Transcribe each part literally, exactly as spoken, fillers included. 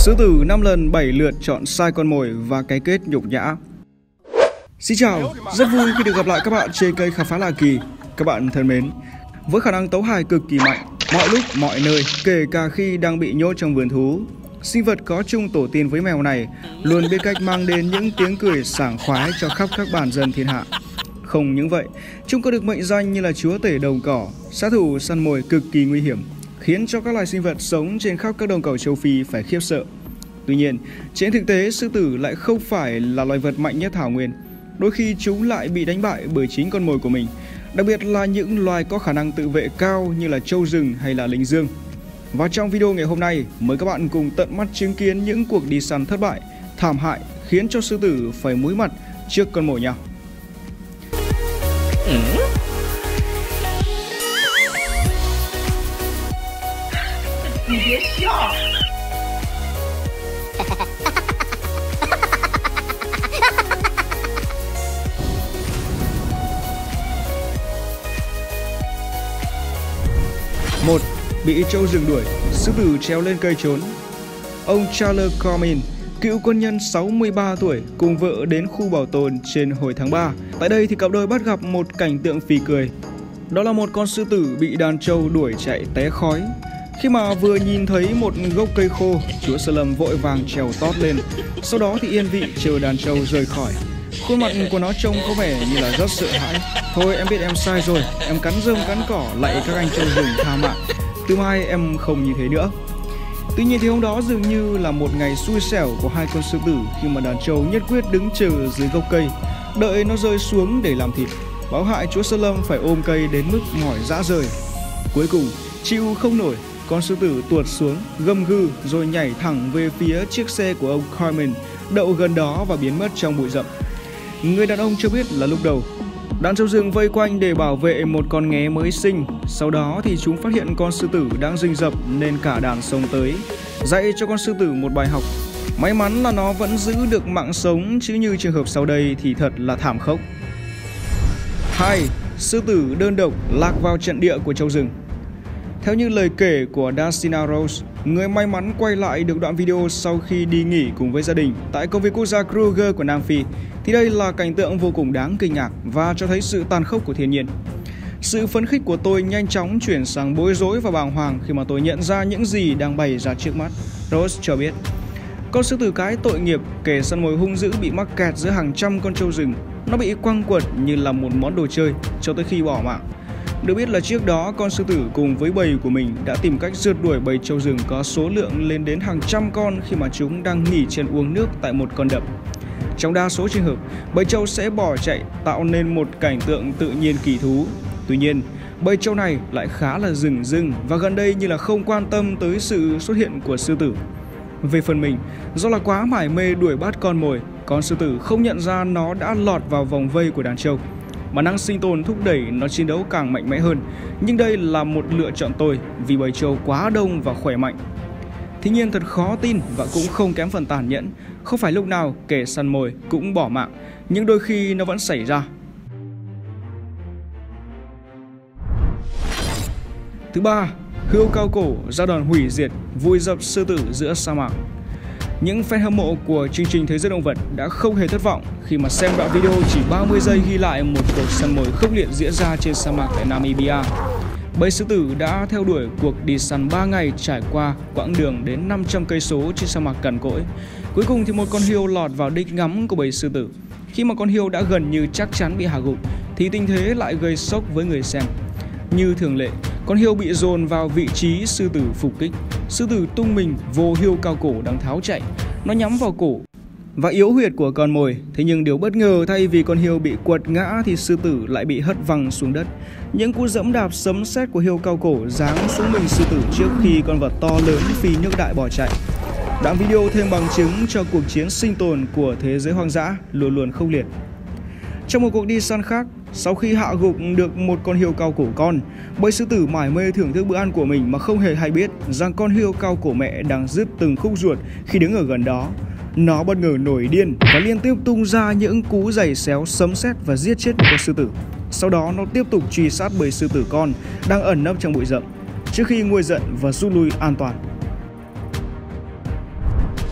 Sư tử năm lần bảy lượt chọn sai con mồi và cái kết nhục nhã. Xin chào, rất vui khi được gặp lại các bạn trên kênh Khám phá Lạ Kỳ. Các bạn thân mến, với khả năng tấu hài cực kỳ mạnh, mọi lúc mọi nơi, kể cả khi đang bị nhốt trong vườn thú, sinh vật có chung tổ tiên với mèo này luôn biết cách mang đến những tiếng cười sảng khoái cho khắp các bản dân thiên hạ. Không những vậy, chúng có được mệnh danh như là chúa tể đồng cỏ, sát thủ săn mồi cực kỳ nguy hiểm, khiến cho các loài sinh vật sống trên khắp các đồng cỏ châu Phi phải khiếp sợ. Tuy nhiên, trên thực tế, sư tử lại không phải là loài vật mạnh nhất thảo nguyên. Đôi khi chúng lại bị đánh bại bởi chính con mồi của mình, đặc biệt là những loài có khả năng tự vệ cao như là trâu rừng hay là linh dương. Và trong video ngày hôm nay, mời các bạn cùng tận mắt chứng kiến những cuộc đi săn thất bại, thảm hại khiến cho sư tử phải múi mặt trước con mồi nhau. Ừ. một. Bị trâu rừng đuổi, sư tử trèo lên cây trốn. Ông Charles Cormin, cựu quân nhân sáu mươi ba tuổi, cùng vợ đến khu bảo tồn trên hồi tháng ba. Tại đây thì cặp đôi bắt gặp một cảnh tượng phì cười. Đó là một con sư tử bị đàn trâu đuổi chạy té khói. Khi mà vừa nhìn thấy một gốc cây khô, chúa Sơn Lâm vội vàng trèo tót lên. Sau đó thì yên vị chờ đàn trâu rời khỏi. Khuôn mặt của nó trông có vẻ như là rất sợ hãi. Thôi em biết em sai rồi, em cắn rơm cắn cỏ lạy các anh trâu rừng tha mạng. Từ mai em không như thế nữa. Tuy nhiên thì hôm đó dường như là một ngày xui xẻo của hai con sư tử, khi mà đàn trâu nhất quyết đứng chờ dưới gốc cây, đợi nó rơi xuống để làm thịt. Báo hại chúa Sơn Lâm phải ôm cây đến mức mỏi rã rời. Cuối cùng chịu không nổi, con sư tử tuột xuống, gầm gừ rồi nhảy thẳng về phía chiếc xe của ông Cormin đậu gần đó và biến mất trong bụi rậm. Người đàn ông cho biết là lúc đầu đàn trâu rừng vây quanh để bảo vệ một con nghé mới sinh. Sau đó thì chúng phát hiện con sư tử đang rình rập nên cả đàn xông tới, dạy cho con sư tử một bài học. May mắn là nó vẫn giữ được mạng sống, chứ như trường hợp sau đây thì thật là thảm khốc. hai. Sư tử đơn độc lạc vào trận địa của trâu rừng. Theo như lời kể của Dustina Rose, người may mắn quay lại được đoạn video sau khi đi nghỉ cùng với gia đình tại công viên quốc gia Kruger của Nam Phi, thì đây là cảnh tượng vô cùng đáng kinh ngạc và cho thấy sự tàn khốc của thiên nhiên. Sự phấn khích của tôi nhanh chóng chuyển sang bối rối và bàng hoàng khi mà tôi nhận ra những gì đang bày ra trước mắt. Rose cho biết, con sư tử cái tội nghiệp, kẻ săn mồi hung dữ bị mắc kẹt giữa hàng trăm con trâu rừng. Nó bị quăng quật như là một món đồ chơi cho tới khi bỏ mạng. Được biết là trước đó, con sư tử cùng với bầy của mình đã tìm cách rượt đuổi bầy trâu rừng có số lượng lên đến hàng trăm con khi mà chúng đang nghỉ chân uống nước tại một con đập. Trong đa số trường hợp, bầy trâu sẽ bỏ chạy, tạo nên một cảnh tượng tự nhiên kỳ thú. Tuy nhiên, bầy trâu này lại khá là rừng rưng và gần đây như là không quan tâm tới sự xuất hiện của sư tử. Về phần mình, do là quá mải mê đuổi bắt con mồi, con sư tử không nhận ra nó đã lọt vào vòng vây của đàn trâu. Bản năng sinh tồn thúc đẩy nó chiến đấu càng mạnh mẽ hơn. Nhưng đây là một lựa chọn tồi vì bầy trâu quá đông và khỏe mạnh. Tuy nhiên thật khó tin và cũng không kém phần tàn nhẫn. Không phải lúc nào kẻ săn mồi cũng bỏ mạng, nhưng đôi khi nó vẫn xảy ra. Thứ ba, hươu cao cổ ra đòn hủy diệt, vùi dập sư tử giữa sa mạc. Những fan hâm mộ của chương trình Thế giới động vật đã không hề thất vọng khi mà xem đoạn video chỉ ba mươi giây ghi lại một cuộc săn mồi khốc liệt diễn ra trên sa mạc tại Namibia. Bầy sư tử đã theo đuổi cuộc đi săn ba ngày trải qua quãng đường đến năm trăm cây số trên sa mạc cằn cỗi. Cuối cùng thì một con hươu lọt vào đích ngắm của bầy sư tử. Khi mà con hươu đã gần như chắc chắn bị hạ gục thì tình thế lại gây sốc với người xem. Như thường lệ, con hươu bị dồn vào vị trí sư tử phục kích. Sư tử tung mình vô hươu cao cổ đang tháo chạy. Nó nhắm vào cổ và yếu huyệt của con mồi. Thế nhưng điều bất ngờ, thay vì con hươu bị quật ngã thì sư tử lại bị hất văng xuống đất. Những cú dẫm đạp sấm sét của hươu cao cổ giáng xuống mình sư tử trước khi con vật to lớn phi nước đại bỏ chạy. Đoạn video thêm bằng chứng cho cuộc chiến sinh tồn của thế giới hoang dã luôn luôn khốc liệt. Trong một cuộc đi săn khác, sau khi hạ gục được một con hươu cao cổ con, bầy sư tử mải mê thưởng thức bữa ăn của mình mà không hề hay biết rằng con hươu cao cổ mẹ đang rứt từng khúc ruột khi đứng ở gần đó. Nó bất ngờ nổi điên và liên tiếp tung ra những cú giày xéo sấm sét và giết chết một con sư tử. Sau đó nó tiếp tục truy sát bầy sư tử con đang ẩn nấp trong bụi rậm trước khi nguôi giận và rút lui an toàn.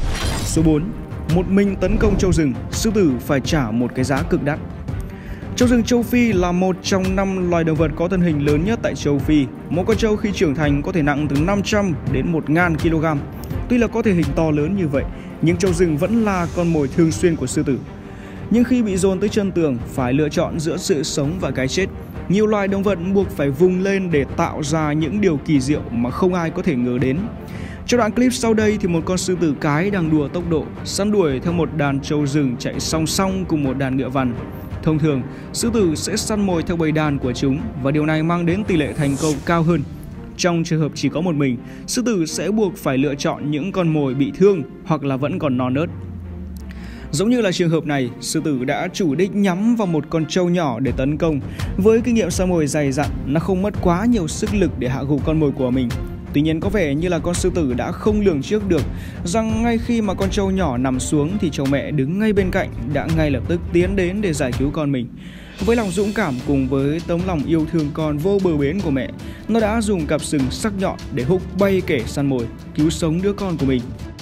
Số bốn. Một mình tấn công trâu rừng, sư tử phải trả một cái giá cực đắt. Trâu rừng châu Phi là một trong năm loài động vật có thân hình lớn nhất tại châu Phi. Một con trâu khi trưởng thành có thể nặng từ năm trăm đến một nghìn ki lô gam. Tuy là có thể hình to lớn như vậy, nhưng trâu rừng vẫn là con mồi thường xuyên của sư tử. Nhưng khi bị dồn tới chân tường, phải lựa chọn giữa sự sống và cái chết. Nhiều loài động vật buộc phải vùng lên để tạo ra những điều kỳ diệu mà không ai có thể ngờ đến. Trong đoạn clip sau đây thì một con sư tử cái đang đùa tốc độ, săn đuổi theo một đàn trâu rừng chạy song song cùng một đàn ngựa vằn. Thông thường, sư tử sẽ săn mồi theo bầy đàn của chúng và điều này mang đến tỷ lệ thành công cao hơn. Trong trường hợp chỉ có một mình, sư tử sẽ buộc phải lựa chọn những con mồi bị thương hoặc là vẫn còn non nớt. Giống như là trường hợp này, sư tử đã chủ đích nhắm vào một con trâu nhỏ để tấn công. Với kinh nghiệm săn mồi dày dặn, nó không mất quá nhiều sức lực để hạ gục con mồi của mình. Tuy nhiên có vẻ như là con sư tử đã không lường trước được rằng ngay khi mà con trâu nhỏ nằm xuống thì trâu mẹ đứng ngay bên cạnh đã ngay lập tức tiến đến để giải cứu con mình. Với lòng dũng cảm cùng với tấm lòng yêu thương con vô bờ bến của mẹ, nó đã dùng cặp sừng sắc nhọn để húc bay kẻ săn mồi, cứu sống đứa con của mình.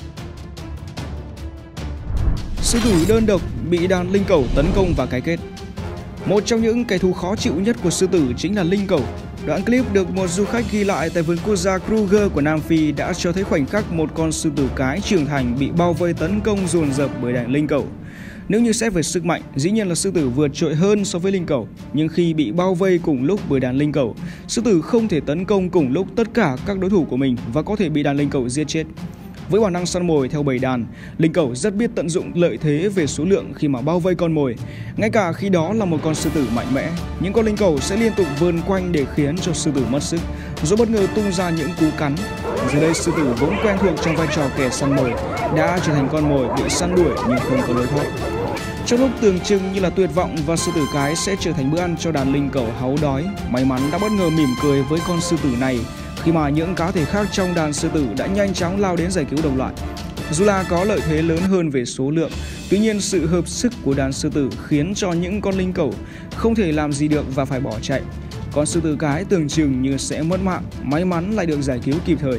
Sư tử đơn độc bị đàn linh cẩu tấn công và cái kết. Một trong những kẻ thù khó chịu nhất của sư tử chính là linh cẩu. Đoạn clip được một du khách ghi lại tại vườn quốc gia Kruger của Nam Phi đã cho thấy khoảnh khắc một con sư tử cái trưởng thành bị bao vây tấn công dồn dập bởi đàn linh cẩu. Nếu như xét về sức mạnh, dĩ nhiên là sư tử vượt trội hơn so với linh cẩu, nhưng khi bị bao vây cùng lúc bởi đàn linh cẩu, sư tử không thể tấn công cùng lúc tất cả các đối thủ của mình và có thể bị đàn linh cẩu giết chết. Với bản năng săn mồi theo bầy đàn, linh cẩu rất biết tận dụng lợi thế về số lượng khi mà bao vây con mồi. Ngay cả khi đó là một con sư tử mạnh mẽ, những con linh cẩu sẽ liên tục vươn quanh để khiến cho sư tử mất sức, rồi bất ngờ tung ra những cú cắn. Giờ đây sư tử vốn quen thuộc trong vai trò kẻ săn mồi đã trở thành con mồi bị săn đuổi nhưng không có lối thoát. Trong lúc tưởng chừng như là tuyệt vọng và sư tử cái sẽ trở thành bữa ăn cho đàn linh cẩu háu đói, may mắn đã bất ngờ mỉm cười với con sư tử này khi mà những cá thể khác trong đàn sư tử đã nhanh chóng lao đến giải cứu đồng loại. Dù là có lợi thế lớn hơn về số lượng, tuy nhiên sự hợp sức của đàn sư tử khiến cho những con linh cẩu không thể làm gì được và phải bỏ chạy. Con sư tử cái tưởng chừng như sẽ mất mạng, may mắn lại được giải cứu kịp thời.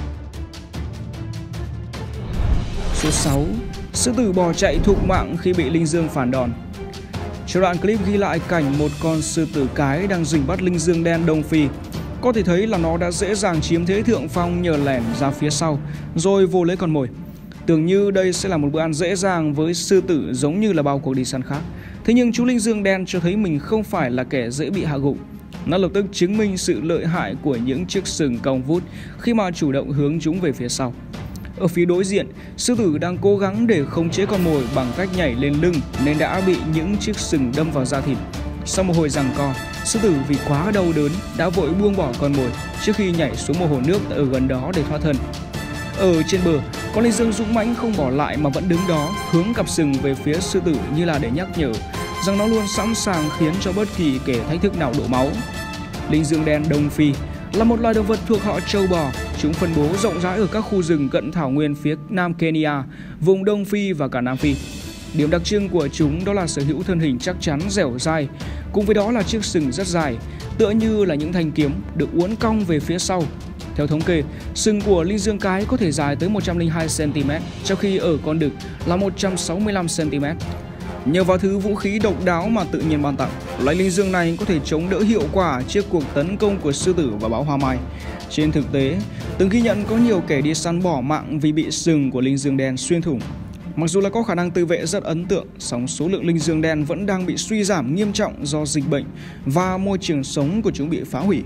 Số sáu. Sư tử bỏ chạy thục mạng khi bị linh dương phản đòn. Trong đoạn clip ghi lại cảnh một con sư tử cái đang rình bắt linh dương đen Đông Phi. Có thể thấy là nó đã dễ dàng chiếm thế thượng phong nhờ lẻn ra phía sau rồi vô lấy con mồi. Tưởng như đây sẽ là một bữa ăn dễ dàng với sư tử giống như là bao cuộc đi săn khác. Thế nhưng chú linh dương đen cho thấy mình không phải là kẻ dễ bị hạ gục. Nó lập tức chứng minh sự lợi hại của những chiếc sừng cong vút khi mà chủ động hướng chúng về phía sau. Ở phía đối diện, sư tử đang cố gắng để khống chế con mồi bằng cách nhảy lên lưng nên đã bị những chiếc sừng đâm vào da thịt. Sau một hồi giằng co, sư tử vì quá đau đớn đã vội buông bỏ con mồi trước khi nhảy xuống một hồ nước ở gần đó để thoát thân. Ở trên bờ, con linh dương dũng mãnh không bỏ lại mà vẫn đứng đó, hướng cặp sừng về phía sư tử như là để nhắc nhở rằng nó luôn sẵn sàng khiến cho bất kỳ kẻ thách thức nào đổ máu. Linh dương đen Đông Phi là một loài động vật thuộc họ trâu bò. Chúng phân bố rộng rãi ở các khu rừng cận thảo nguyên phía Nam Kenya, vùng Đông Phi và cả Nam Phi. Điểm đặc trưng của chúng đó là sở hữu thân hình chắc chắn, dẻo dai, cùng với đó là chiếc sừng rất dài, tựa như là những thanh kiếm được uốn cong về phía sau. Theo thống kê, sừng của linh dương cái có thể dài tới một trăm lẻ hai xăng ti mét, trong khi ở con đực là một trăm sáu mươi lăm xăng ti mét. Nhờ vào thứ vũ khí độc đáo mà tự nhiên ban tặng, loài linh dương này có thể chống đỡ hiệu quả trước cuộc tấn công của sư tử và bão hoa mai. Trên thực tế, từng ghi nhận có nhiều kẻ đi săn bỏ mạng vì bị sừng của linh dương đen xuyên thủng. Mặc dù là có khả năng tự vệ rất ấn tượng, song số lượng linh dương đen vẫn đang bị suy giảm nghiêm trọng do dịch bệnh và môi trường sống của chúng bị phá hủy.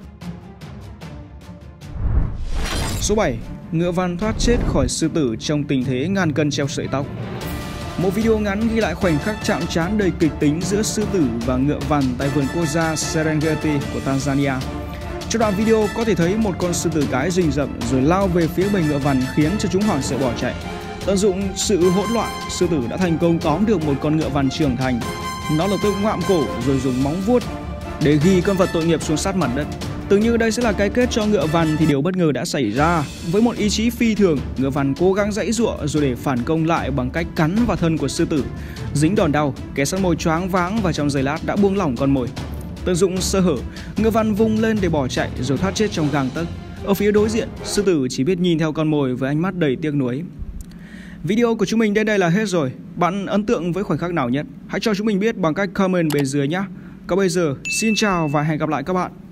Số bảy. Ngựa vằn thoát chết khỏi sư tử trong tình thế ngàn cân treo sợi tóc. Một video ngắn ghi lại khoảnh khắc chạm trán đầy kịch tính giữa sư tử và ngựa vằn tại vườn quốc gia Serengeti của Tanzania. Trong đoạn video có thể thấy một con sư tử cái rình rập rồi lao về phía bầy ngựa vằn khiến cho chúng hoảng sợ bỏ chạy. Tận dụng sự hỗn loạn, sư tử đã thành công tóm được một con ngựa vằn trưởng thành. Nó lập tức ngoạm cổ rồi dùng móng vuốt để ghi con vật tội nghiệp xuống sát mặt đất. Tưởng như đây sẽ là cái kết cho ngựa vằn thì điều bất ngờ đã xảy ra. Với một ý chí phi thường, ngựa vằn cố gắng giãy giụa rồi để phản công lại bằng cách cắn vào thân của sư tử. Dính đòn đau, kẻ săn mồi choáng váng và trong giây lát đã buông lỏng con mồi. Tận dụng sơ hở, ngựa vằn vung lên để bỏ chạy rồi thoát chết trong gang tấc. Ở phía đối diện, sư tử chỉ biết nhìn theo con mồi với ánh mắt đầy tiếc nuối. Video của chúng mình đến đây là hết rồi. Bạn ấn tượng với khoảnh khắc nào nhất? Hãy cho chúng mình biết bằng cách comment bên dưới nhé. Còn bây giờ, xin chào và hẹn gặp lại các bạn.